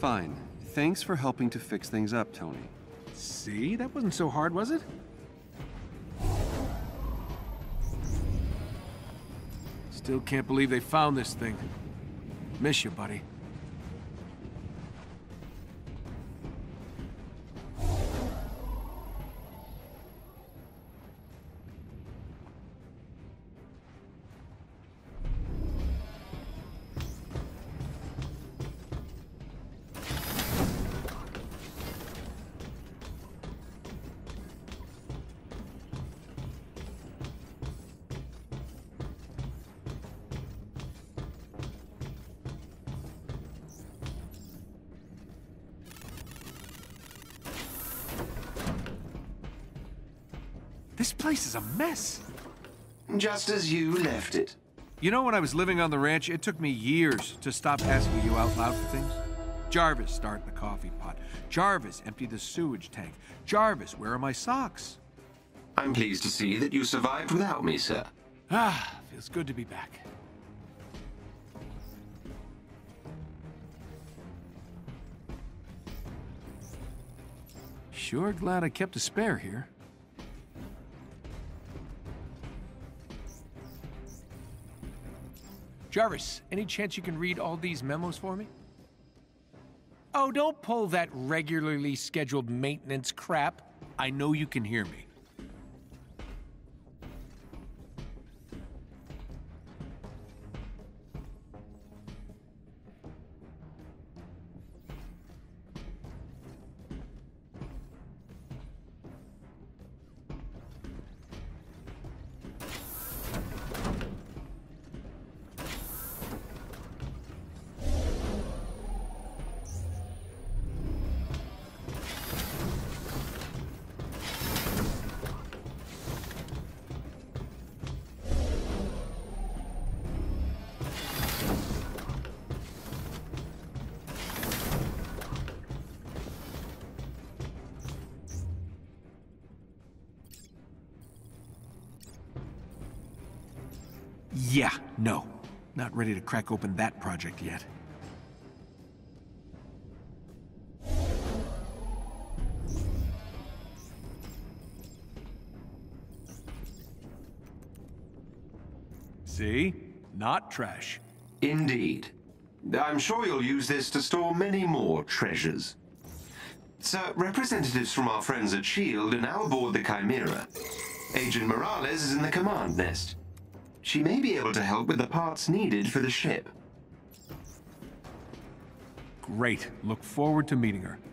fine. Thanks for helping to fix things up, Tony. See? That wasn't so hard, was it? Still can't believe they found this thing. Miss you, buddy. This place is a mess. Just as you left it. You know, when I was living on the ranch, it took me years to stop asking you out loud for things. Jarvis, start the coffee pot. Jarvis, empty the sewage tank. Jarvis, where are my socks? I'm pleased to see that you survived without me, sir. Ah, feels good to be back. Sure glad I kept a spare here. Jarvis, any chance you can read all these memos for me? Oh, don't pull that regularly scheduled maintenance crap. I know you can hear me. Yeah, no. Not ready to crack open that project yet. See? Not trash. Indeed. I'm sure you'll use this to store many more treasures. Sir, representatives from our friends at S.H.I.E.L.D. are now aboard the Chimera. Agent Morales is in the command nest. She may be able to help with the parts needed for the ship. Great. Look forward to meeting her.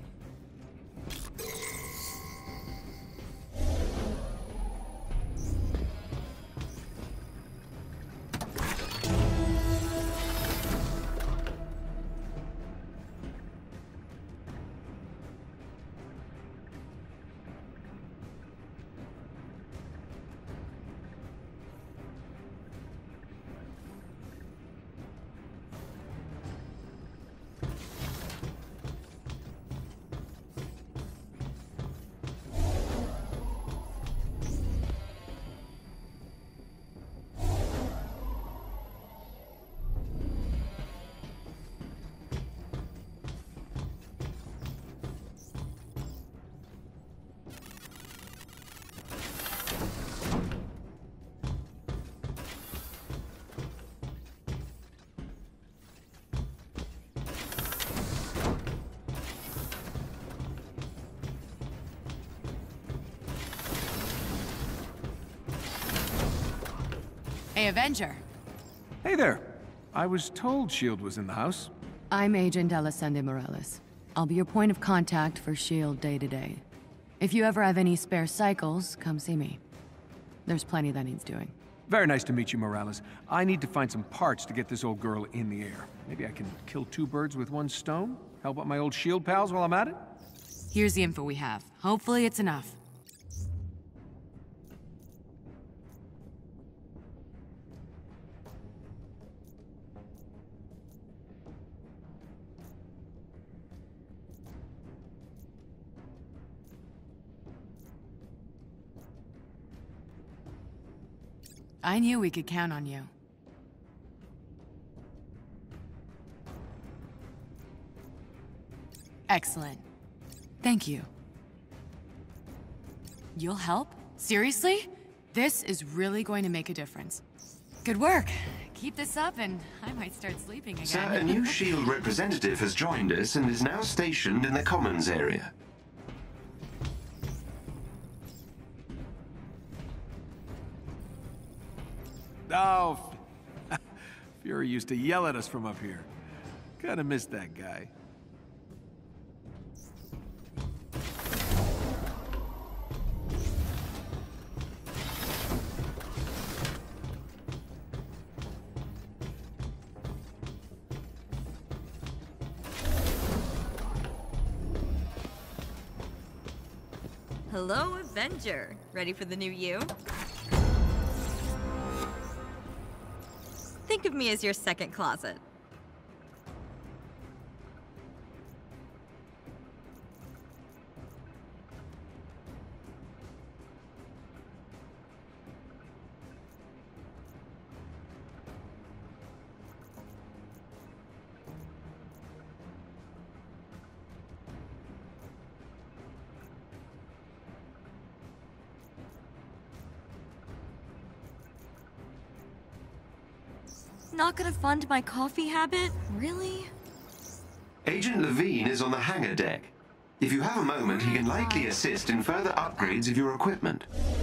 Hey, Avenger. Hey there. I was told S.H.I.E.L.D. was in the house. I'm Agent Alessandra Morales. I'll be your point of contact for S.H.I.E.L.D. day to day. If you ever have any spare cycles, come see me. There's plenty that needs doing. Very nice to meet you, Morales. I need to find some parts to get this old girl in the air. Maybe I can kill two birds with one stone? Help out my old S.H.I.E.L.D. pals while I'm at it? Here's the info we have. Hopefully it's enough. I knew we could count on you. Excellent. Thank you. You'll help? Seriously? This is really going to make a difference. Good work. Keep this up and I might start sleeping again. Sir, a new SHIELD representative has joined us and is now stationed in the Commons area. Oh, Fury used to yell at us from up here. Kinda missed that guy. Hello, Avenger. Ready for the new you? Think of me as your second closet. Not gonna fund my coffee habit? Really? Agent Levine is on the hangar deck. If you have a moment, he can likely assist in further upgrades of your equipment.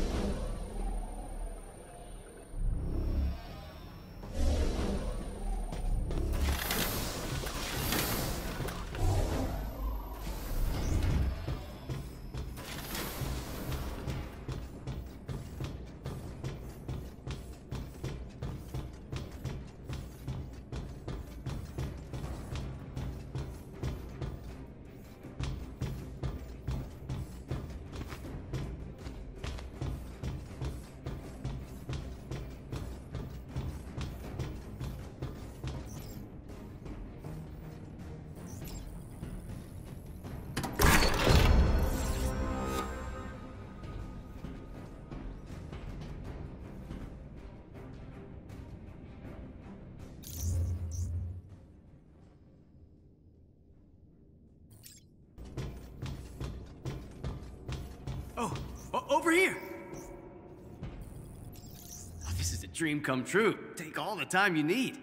Over here! Oh, this is a dream come true. Take all the time you need.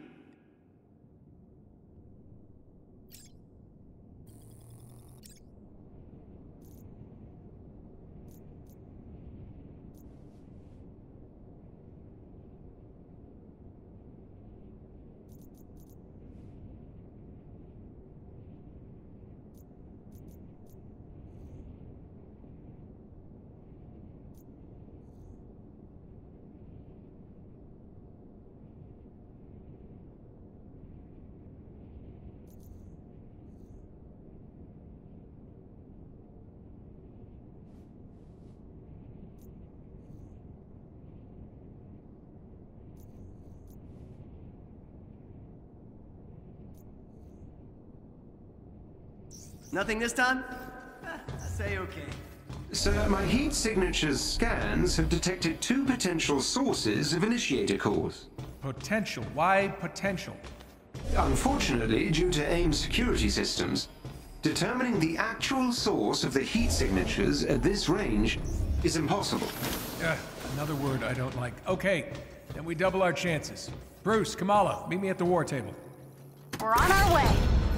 Nothing this time? I say okay. Sir, my heat signature's scans have detected 2 potential sources of initiator cores. Potential? Why potential? Unfortunately, due to AIM security systems, determining the actual source of the heat signatures at this range is impossible. Another word I don't like. Okay, then we double our chances. Bruce, Kamala, meet me at the war table. We're on our way.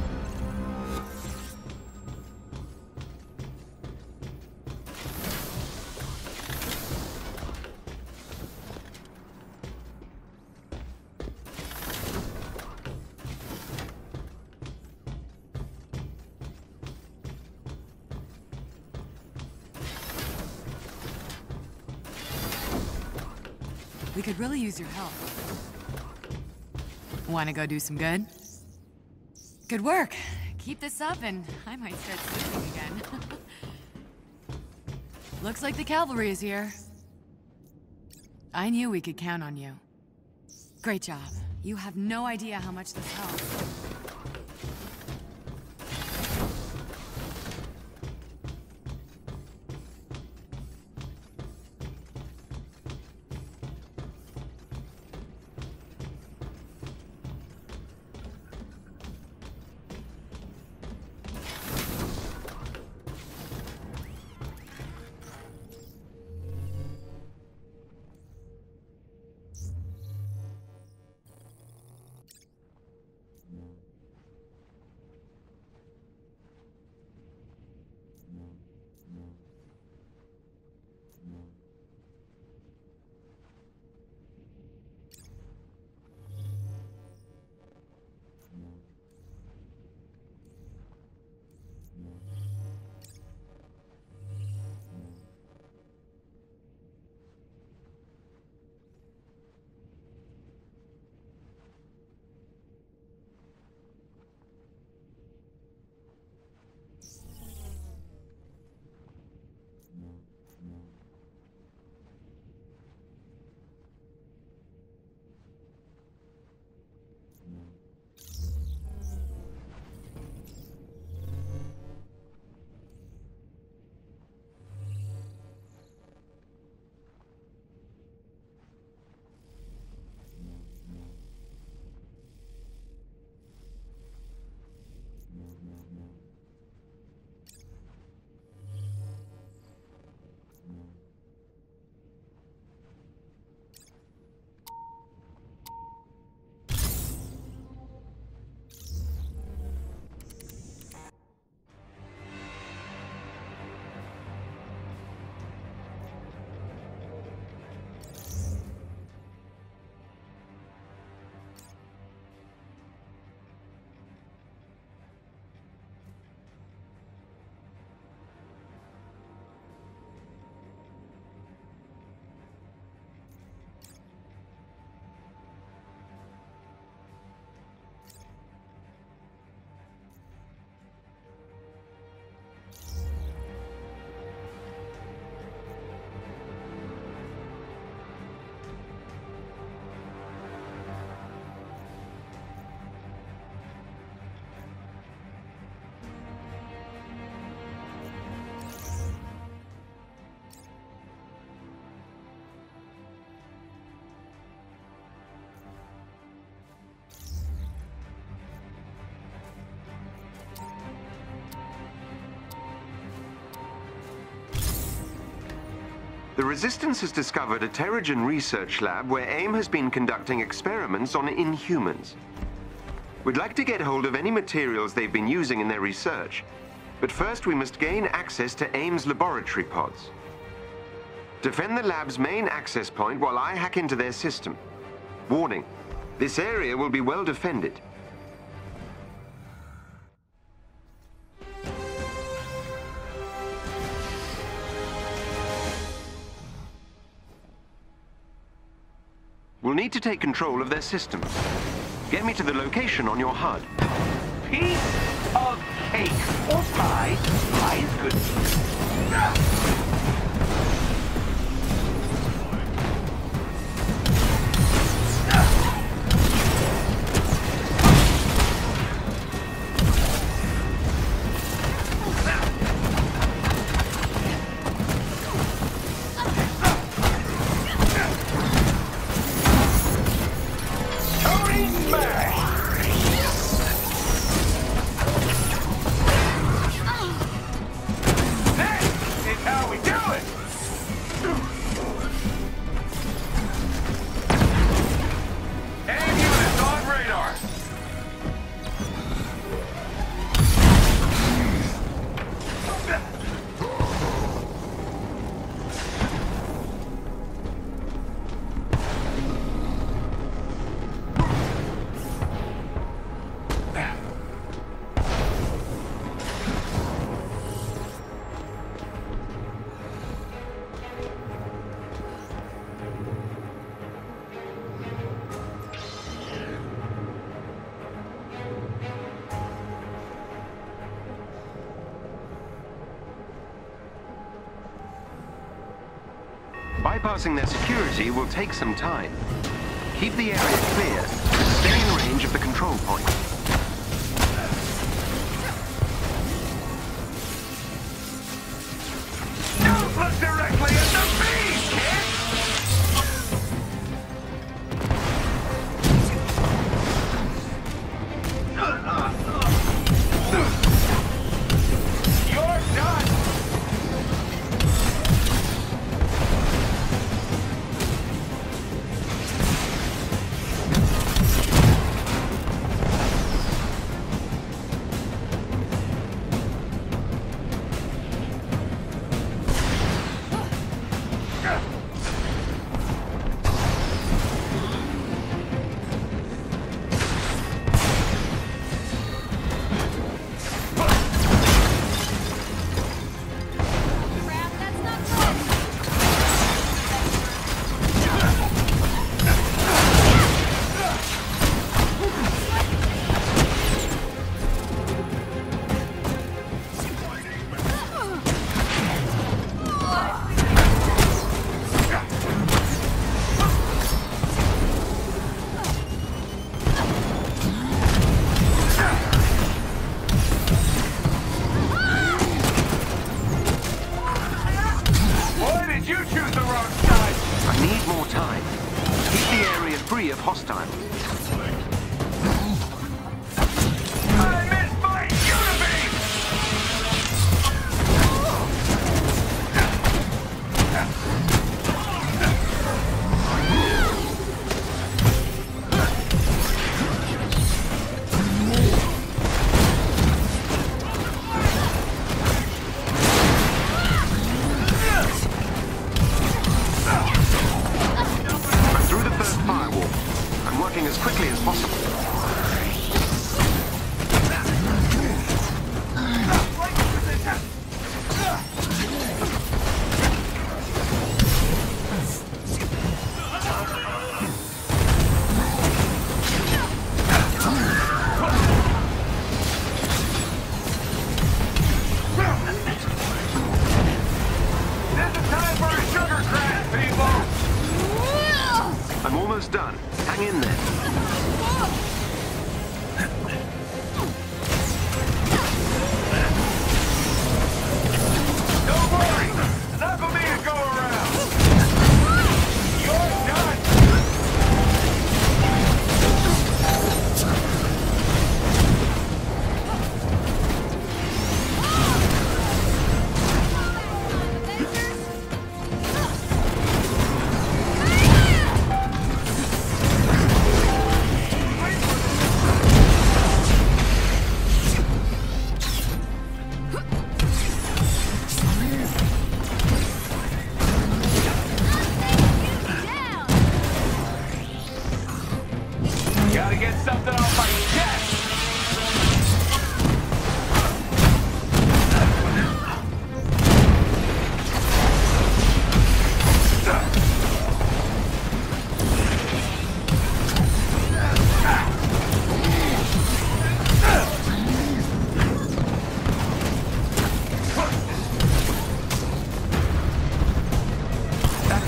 We could really use your help. Want to go do some good? Good work. Keep this up and I might start sleeping again. Looks like the cavalry is here. I knew we could count on you. Great job. You have no idea how much this helps. The Resistance has discovered a Terrigen research lab where AIM has been conducting experiments on Inhumans. We'd like to get hold of any materials they've been using in their research, but first we must gain access to AIM's laboratory pods. Defend the lab's main access point while I hack into their system. Warning, this area will be well defended. We'll need to take control of their systems. Get me to the location on your HUD. Piece of cake or pie. Pie is good. Bypassing their security will take some time. Keep the area clear and stay in range of the control point. Don't look directly at the beast, kid! You're done! As quickly as possible.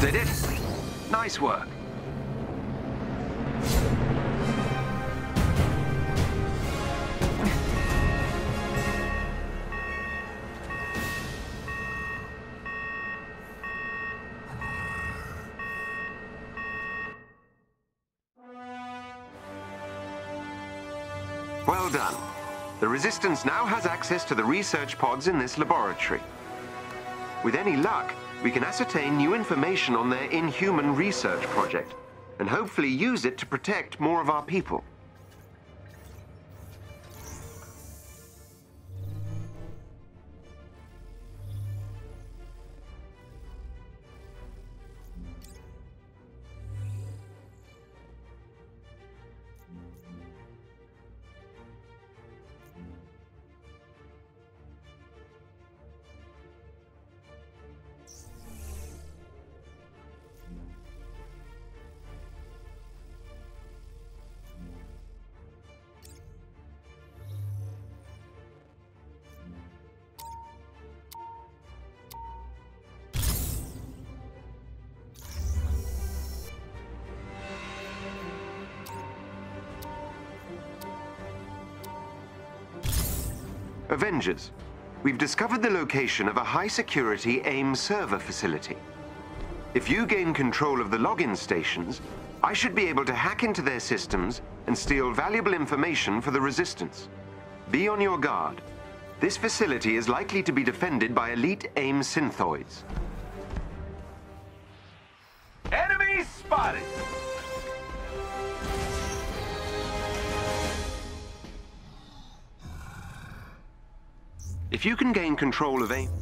did it. Nice work. Well done. The Resistance now has access to the research pods in this laboratory. With any luck, we can ascertain new information on their Inhuman research project, and hopefully use it to protect more of our people. Avengers, we've discovered the location of a high-security AIM server facility. If you gain control of the login stations, I should be able to hack into their systems and steal valuable information for the Resistance. Be on your guard. This facility is likely to be defended by elite AIM synthoids. Enemy spotted! If you can gain control of AIM...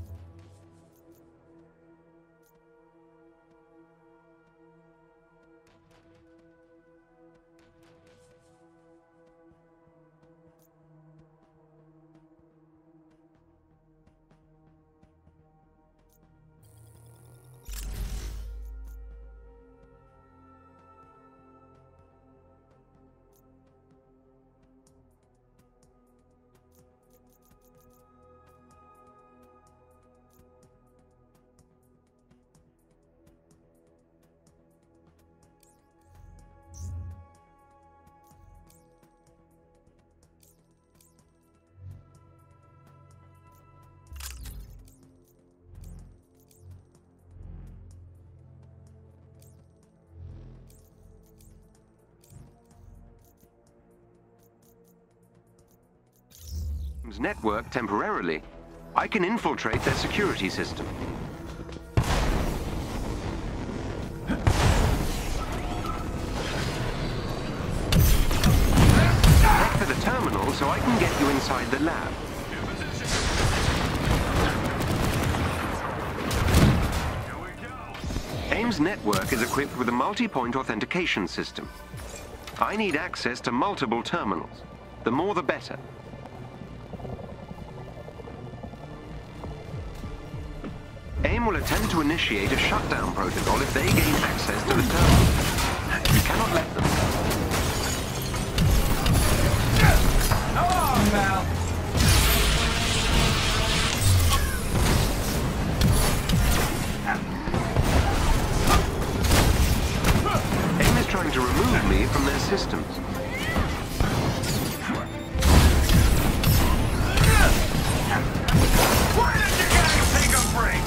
network temporarily. I can infiltrate their security system. Head for the terminal so I can get you inside the lab. AIM's network is equipped with a multi-point authentication system. I need access to multiple terminals. The more the better. AIM will attempt to initiate a shutdown protocol if they gain access to the terminal. You cannot let them. Oh, pal! AIM is trying to remove me from their systems. Why did you guys take a break?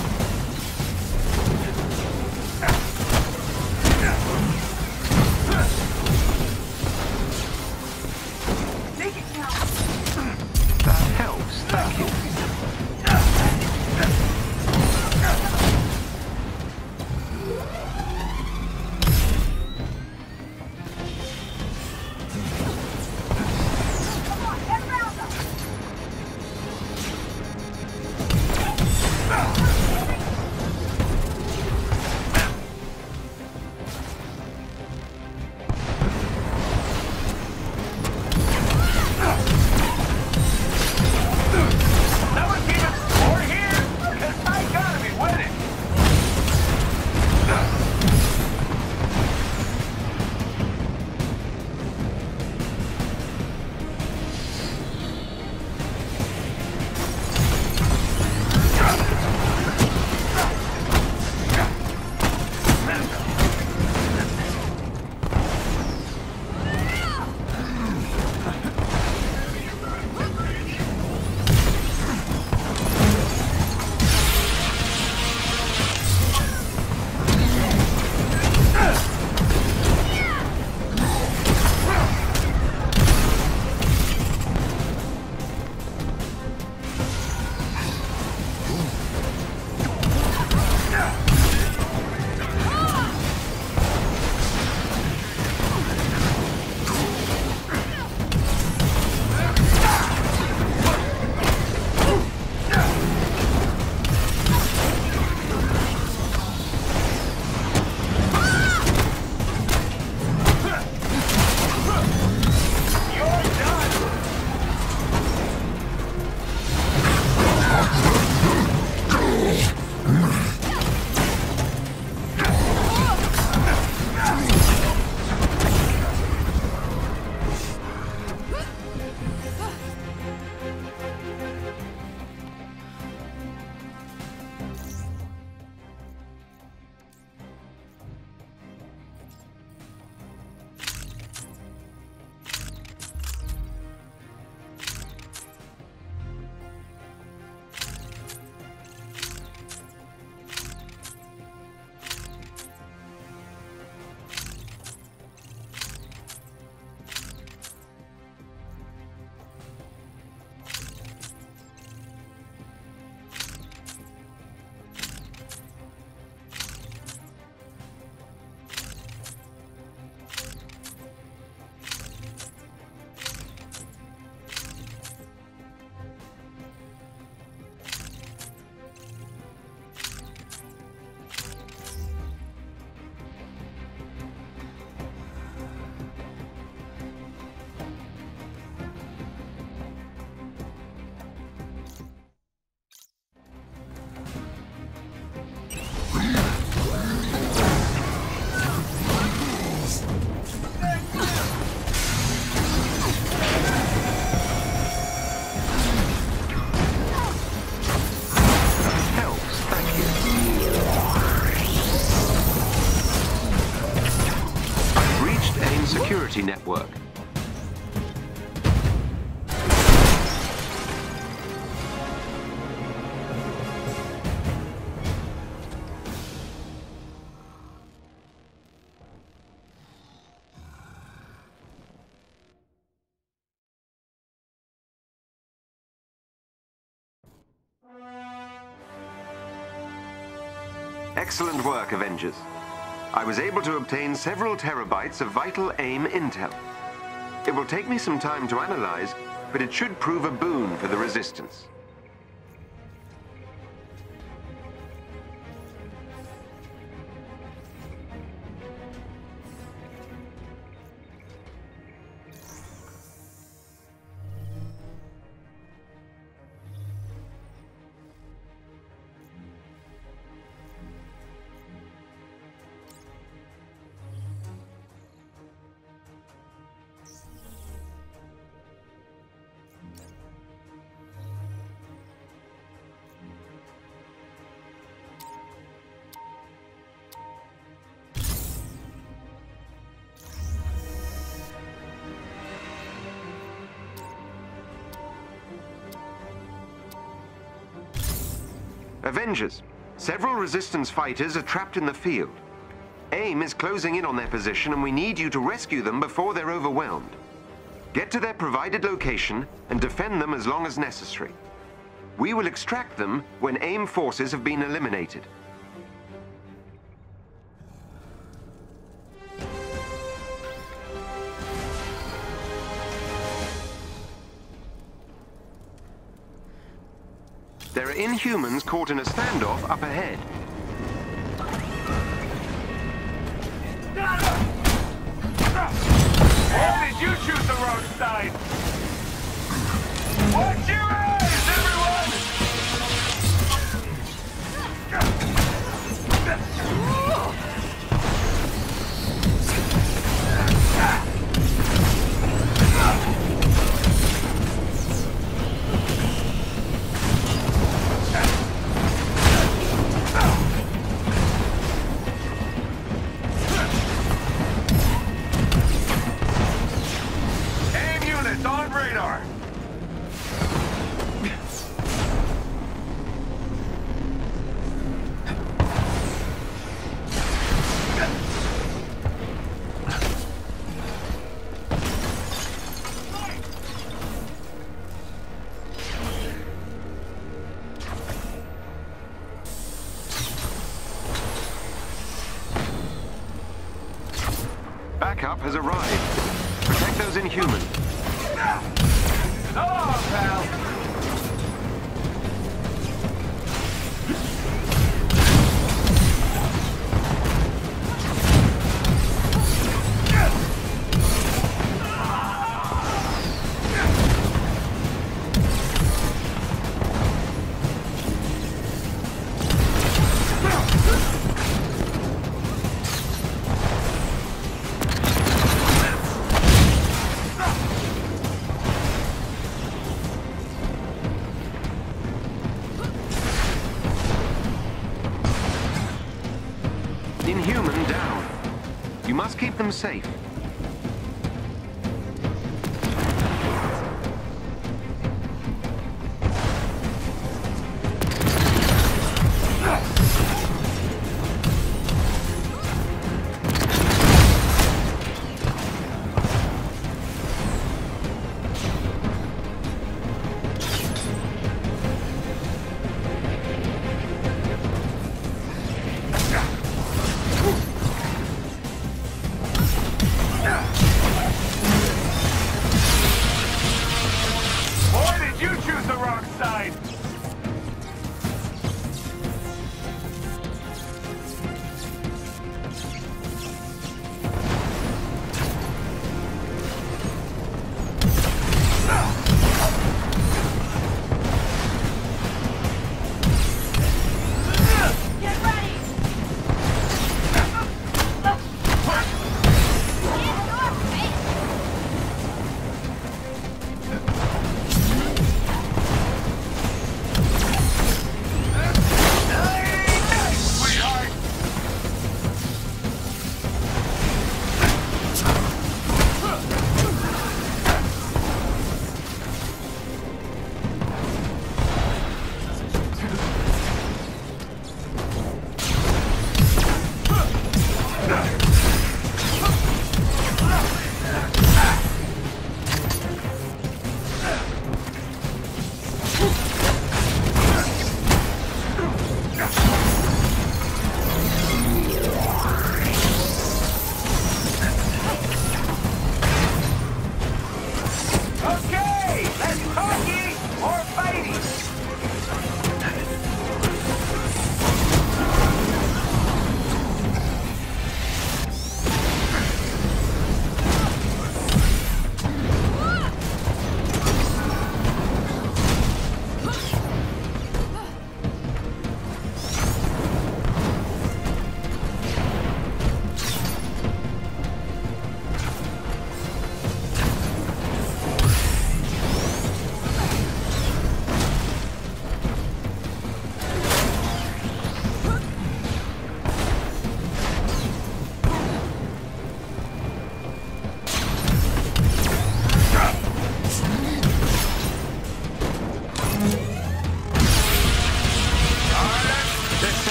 That helps, thank you. security network. Excellent work, Avengers. I was able to obtain several terabytes of vital AIM intel. It will take me some time to analyze, but it should prove a boon for the Resistance. Avengers, several Resistance fighters are trapped in the field. AIM is closing in on their position and we need you to rescue them before they're overwhelmed. Get to their provided location and defend them as long as necessary. We will extract them when AIM forces have been eliminated. There are Inhumans caught in a standoff up ahead. How did you choose the wrong side? Watch your eyes, everyone! On radar. Backup has arrived. Protect those Inhumans. So long, pal. Inhuman down. You must keep them safe.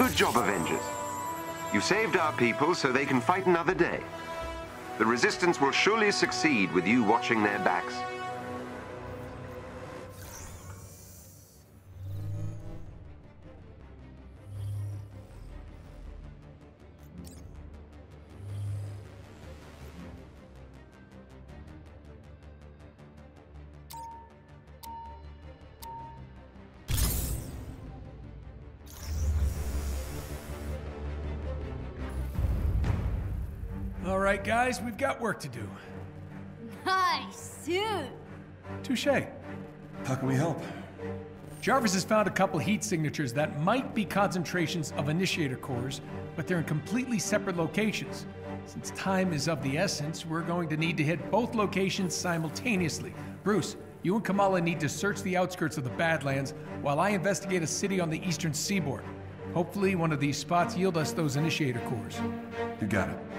Good job, Avengers. You saved our people so they can fight another day. The Resistance will surely succeed with you watching their backs. All right, guys, we've got work to do. Nice suit. Touché. How can we help? Jarvis has found a couple heat signatures that might be concentrations of initiator cores, but they're in completely separate locations. Since time is of the essence, we're going to need to hit both locations simultaneously. Bruce, you and Kamala need to search the outskirts of the Badlands while I investigate a city on the eastern seaboard. Hopefully one of these spots yield us those initiator cores. You got it.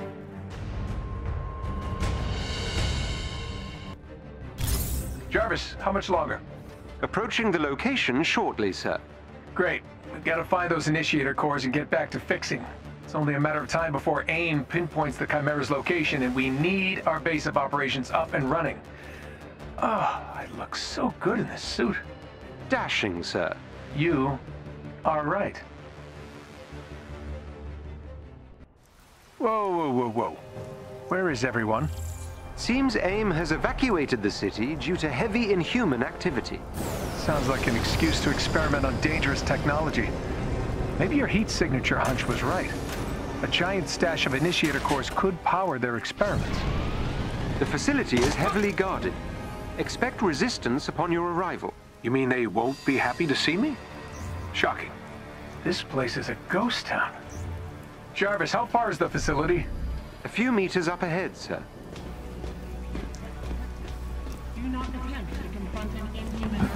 Jarvis, how much longer? Approaching the location shortly, sir. Great. We've got to find those initiator cores and get back to fixing. It's only a matter of time before AIM pinpoints the Chimera's location, and we need our base of operations up and running. Oh, I look so good in this suit. Dashing, sir. You are right. Whoa, whoa, whoa, whoa. Where is everyone? Seems AIM has evacuated the city due to heavy inhuman activity. Sounds like an excuse to experiment on dangerous technology. Maybe your heat signature hunch was right. A giant stash of initiator cores could power their experiments. The facility is heavily guarded. Expect resistance upon your arrival. You mean they won't be happy to see me? Shocking. This place is a ghost town. Jarvis, how far is the facility? A few meters up ahead, sir. Do not attempt to confront an inhuman.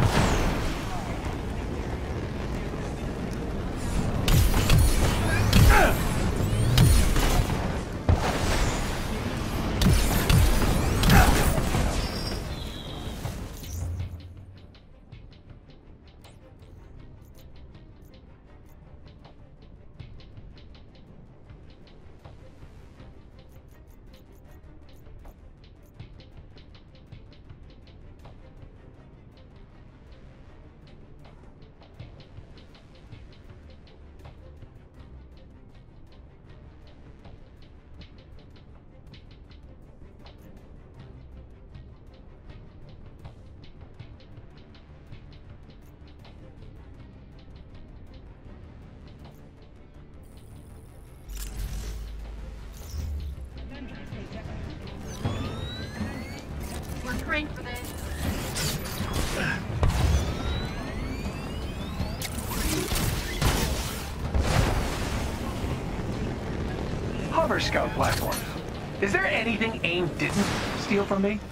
We're trained for this. Hover scout platforms. Is there anything AIM didn't steal from me?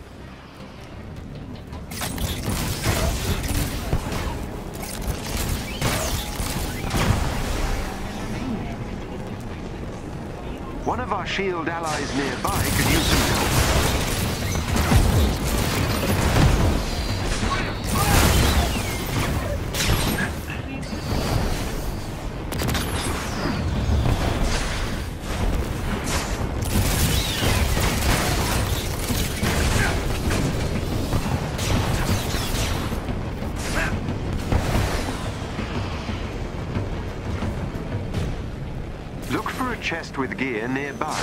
One of our SHIELD allies nearby could use some help. Look for a chest with gear nearby.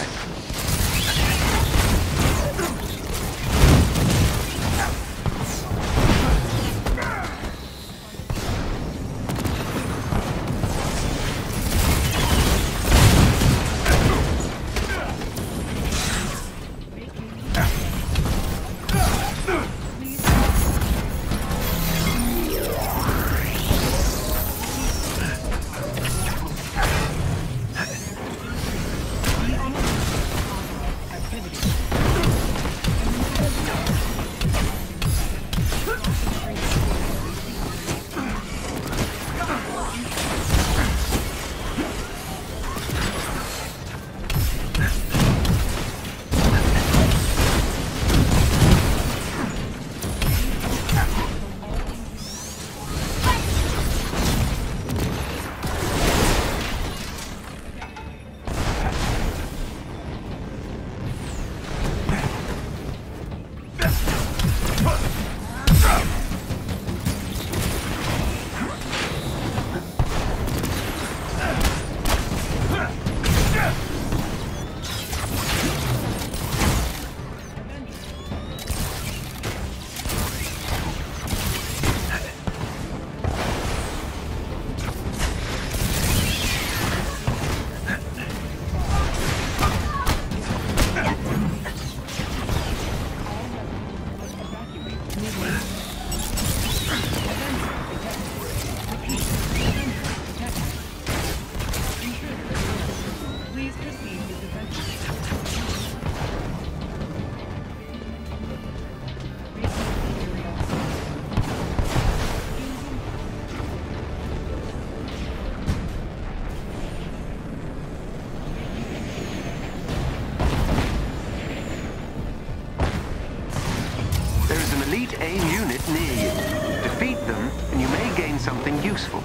elite AIM unit near you. Defeat them, and you may gain something useful.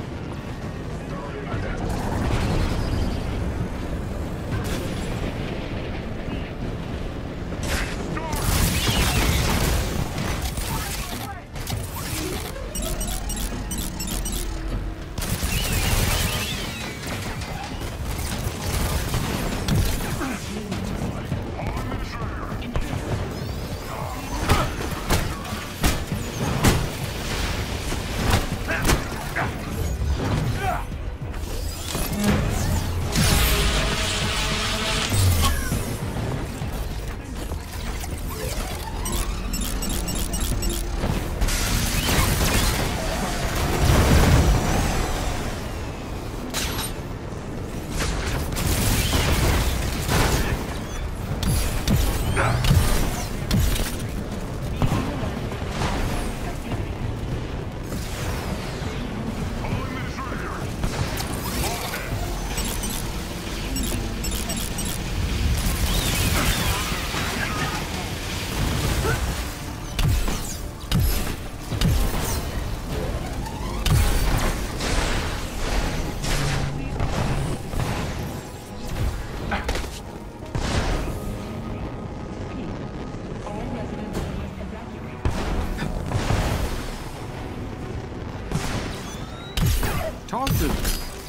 Talk to them.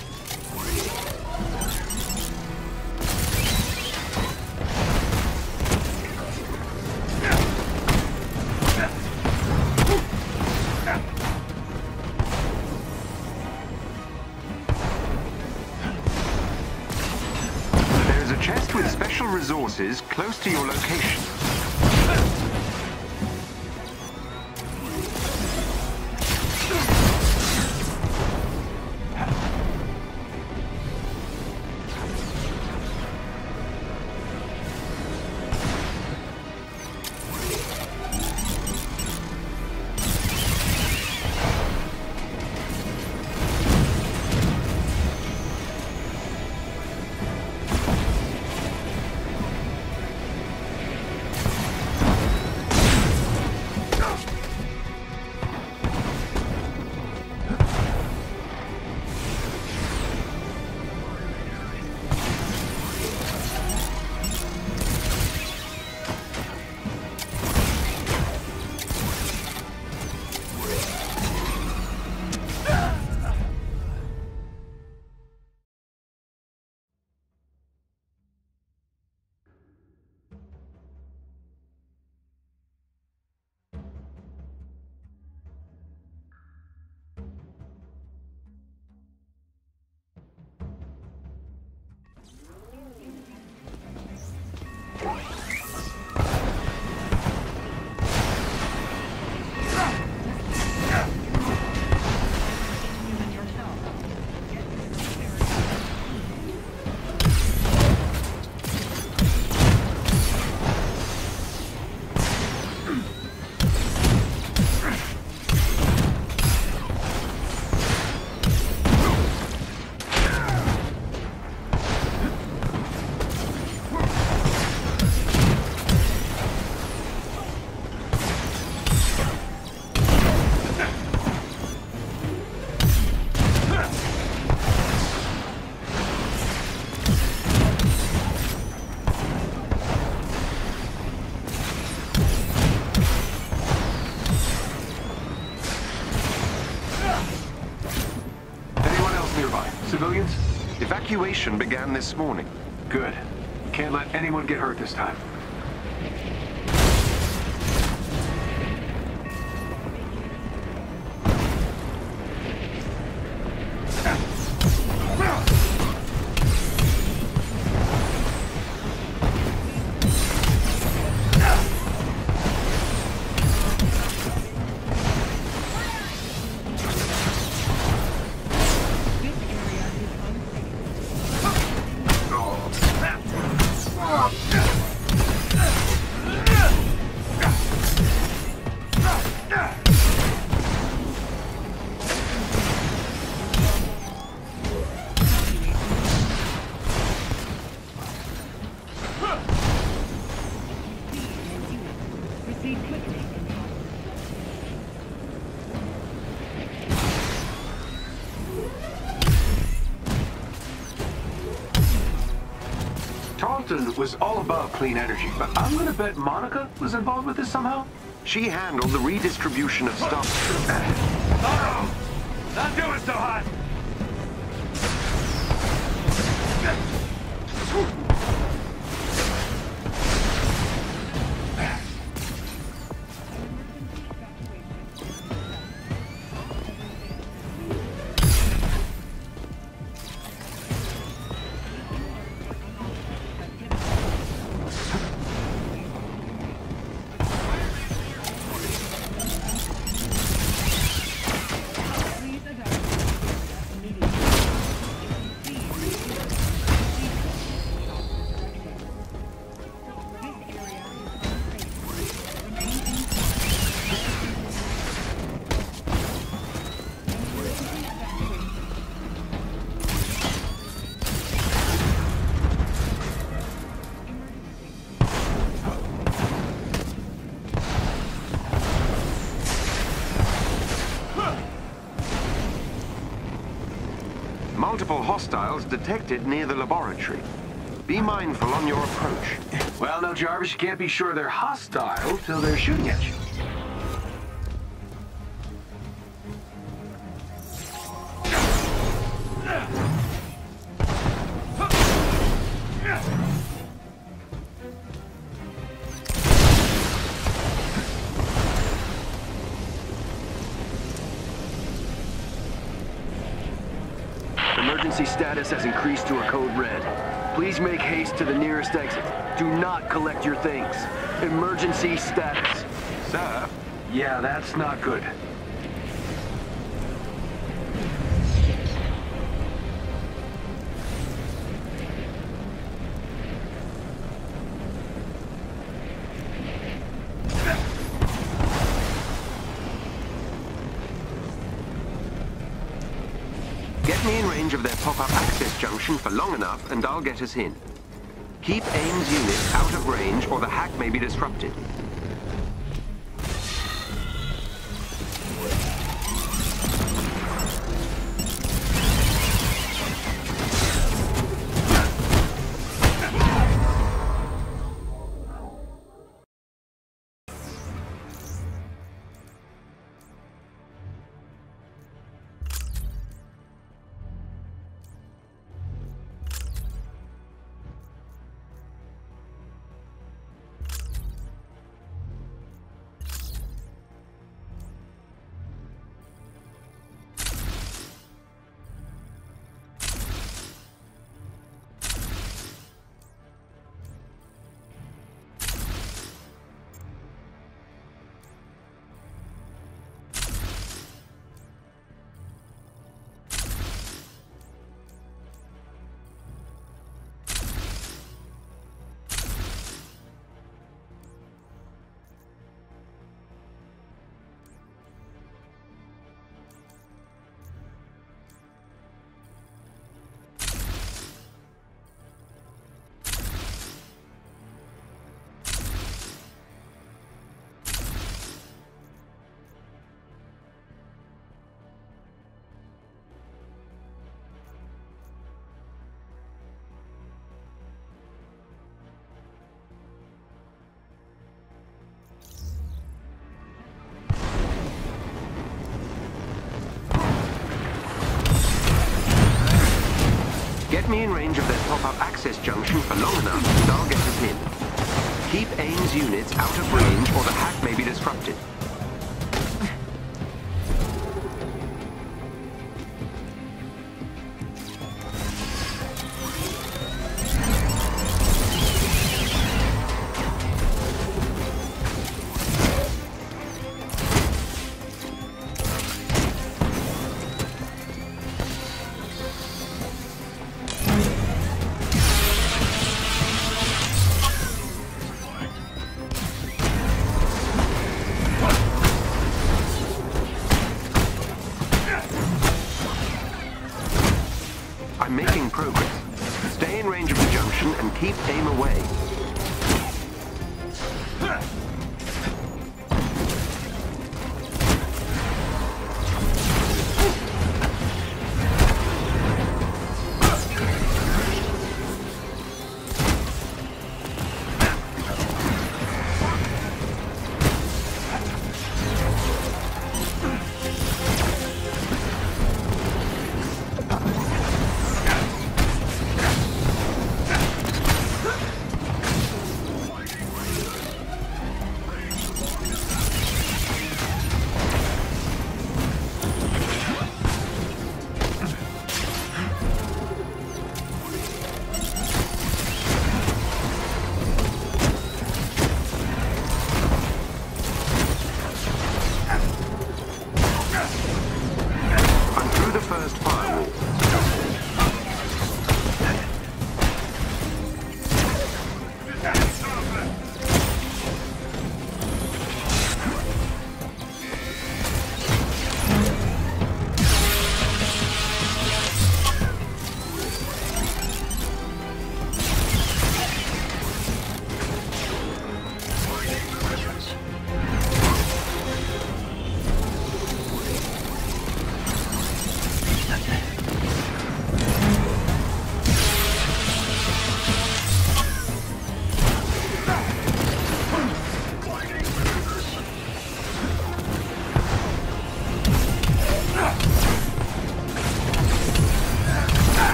There's a chest with special resources close to your location. Civilians? Evacuation began this morning. Good. Can't let anyone get hurt this time. Dalton was all about clean energy, but I'm gonna bet Monica was involved with this somehow? She handled the redistribution of stuff. Uh-oh! Not doing so hot! Multiple hostiles detected near the laboratory. Be mindful on your approach. Well, now, Jarvis, you can't be sure they're hostile till they're shooting at you. Emergency status has increased to a code red. Please make haste to the nearest exit. Do not collect your things. Emergency status. Sir? Yeah, that's not good. Get me in range of their pop-up access junction for long enough, and I'll get us in. Keep AIM's unit out of range, or the hack may be disrupted. Get me in range of their pop-up access junction for long enough, and I'll get us in. Keep AIM's units out of range, or the hack may be disrupted. I'm making progress. Stay in range of the junction and keep AIM away.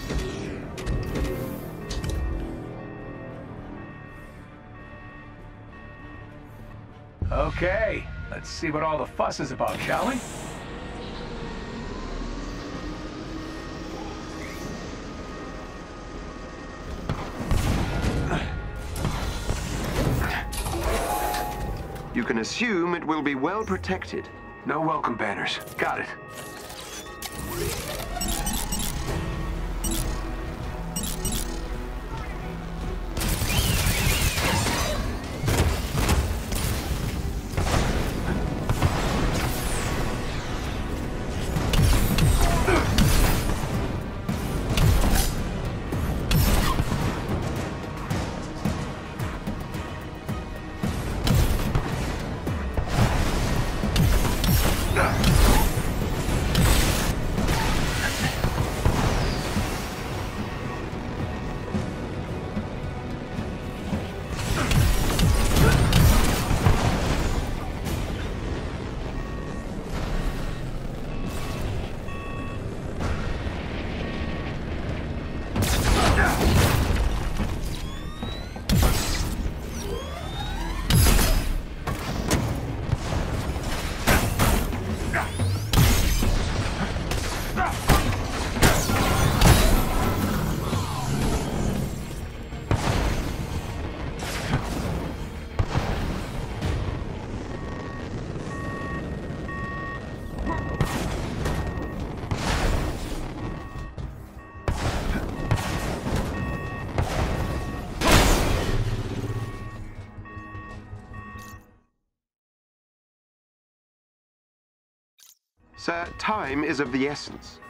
Okay, let's see what all the fuss is about, shall we? You can assume it will be well protected. No welcome banners. Got it. Sir, time is of the essence.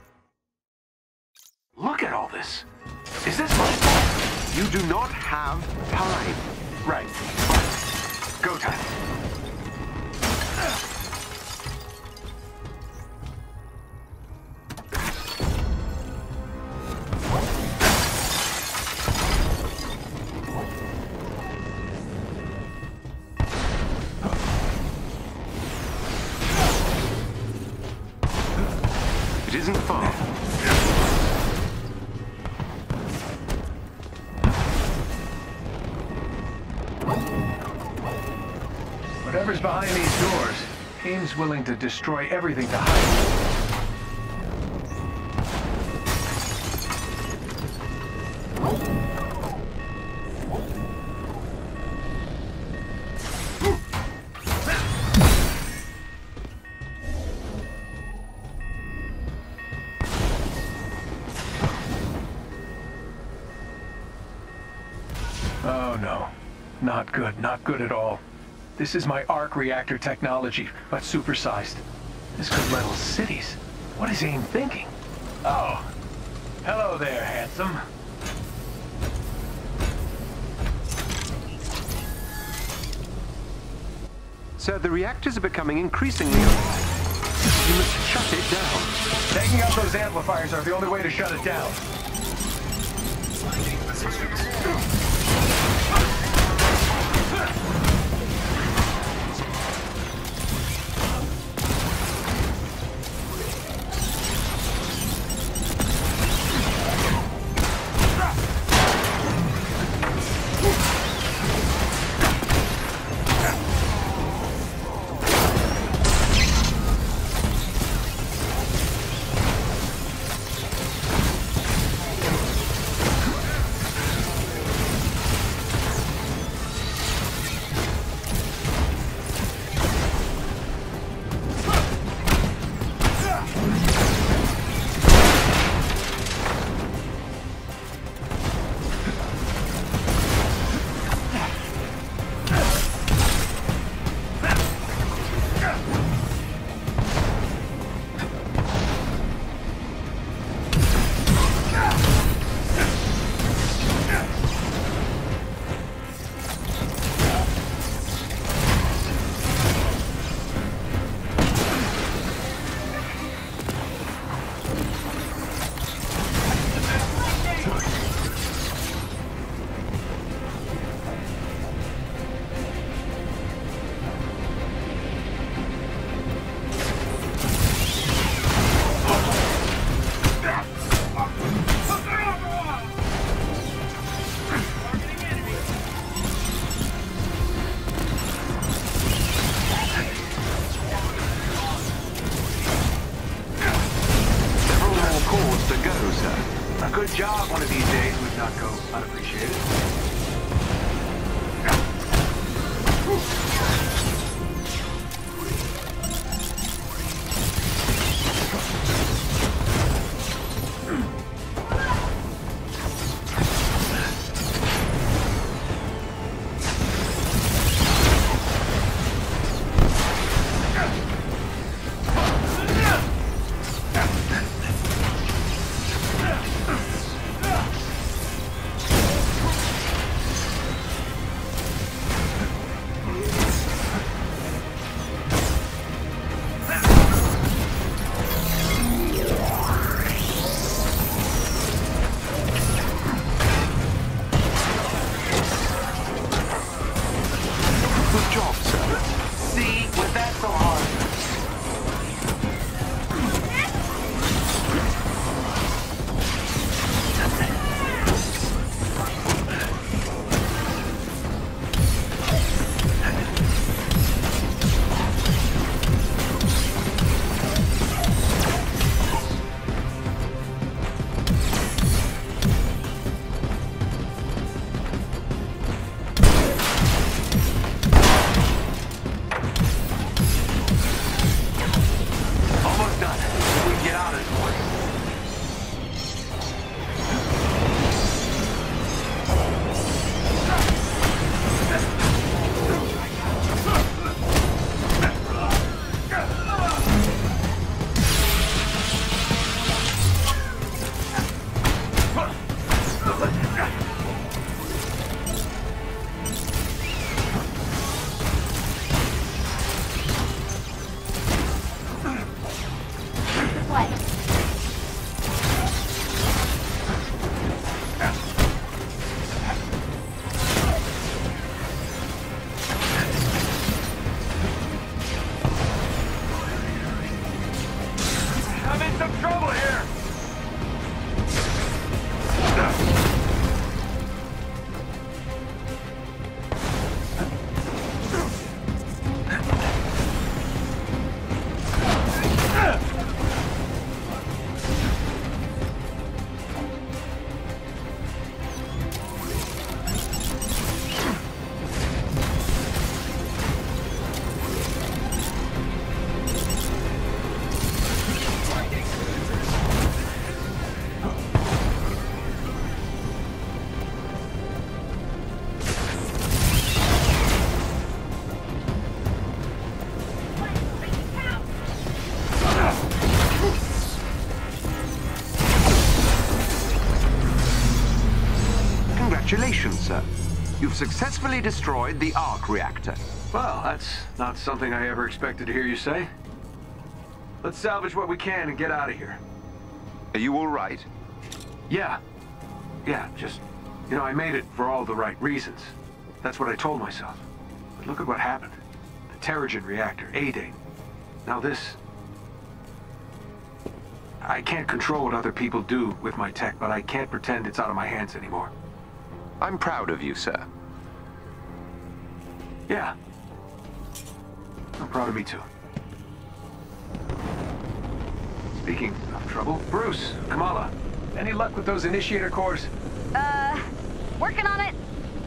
Look at all this. Is this my fault? You do not have time. Right. Fine. Go time. It isn't far. Whatever's behind these doors, AIM's willing to destroy everything to hide. Oh no. Not good, not good at all. This is my arc reactor technology, but supersized. This could level cities. What is AIM thinking? Oh. Hello there, handsome. Sir, the reactors are becoming increasingly alive. You must shut it down. Taking out those amplifiers are the only way to shut it down. cause to go, sir. A good job one of these days would not go unappreciated. Congratulations, sir. You've successfully destroyed the arc reactor. Well, that's not something I ever expected to hear you say. Let's salvage what we can and get out of here. Are you all right? Yeah. Yeah, just, I made it for all the right reasons. That's what I told myself. But look at what happened. The Terrigen reactor, A-Date. Now this... I can't control what other people do with my tech, but I can't pretend it's out of my hands anymore. I'm proud of you, sir. Yeah. I'm proud of me, too. Speaking of trouble, Bruce, Kamala, any luck with those initiator cores? Working on it.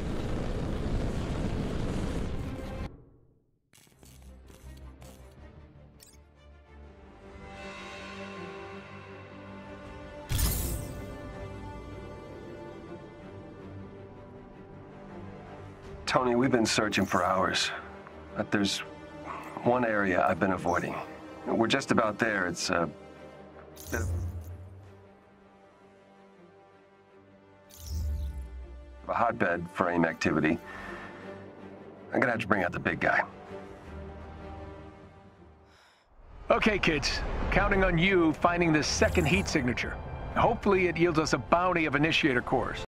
Tony, we've been searching for hours, but there's one area I've been avoiding. We're just about there. It's a hotbed for AIM activity. I'm gonna have to bring out the big guy. Okay, kids. Counting on you finding this second heat signature. Hopefully it yields us a bounty of initiator cores.